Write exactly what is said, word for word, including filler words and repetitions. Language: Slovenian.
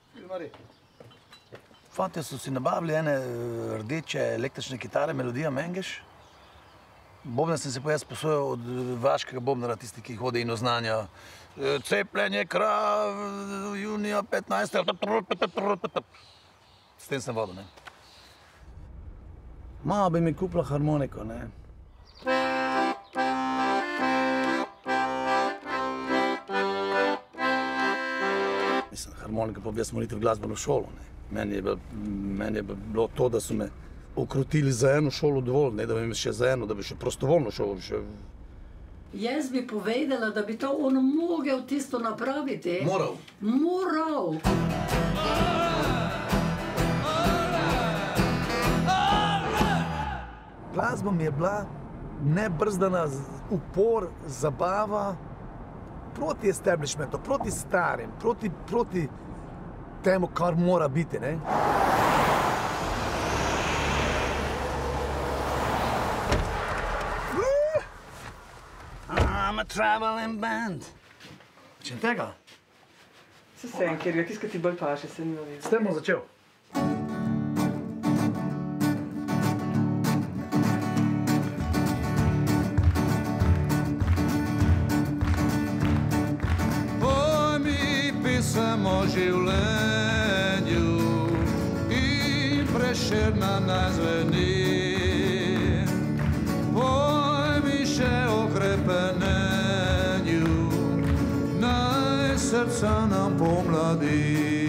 Fantje so si nabavili ene rdeče električne kitare, Melodija Mengeš. Bobne sem se pa jaz posojal od vaškega bobnara, tisti, ki hodi in oznanja cepljenje krav, junija petnajstega. S tem sem vodil, ne. Malo bi mi kupila harmoniko, ne. Mislim, harmonika pa bi jaz moral iti v glasbeno šolo, ne. Meni je, meni je bilo to, da so me ukrotili za eno šolo dovolj, ne da bi me še za eno, da bi še prostovoljno šolo. Še... Jaz bi povedala, da bi to on mogel tisto napraviti. Moral. Moral. Glasba mi je bila nebrzdana upor, zabava proti establishmentu, proti starim, proti, proti temu, kar mora biti, ne? I'm a traveling band. Čem tega? Se sem, ker je tiskati bolj paše, se nima vezi. S tem bom začel. O življenju in Prešerna nazveni. Poj mi še o krepenenju, naj srca nam pomladi.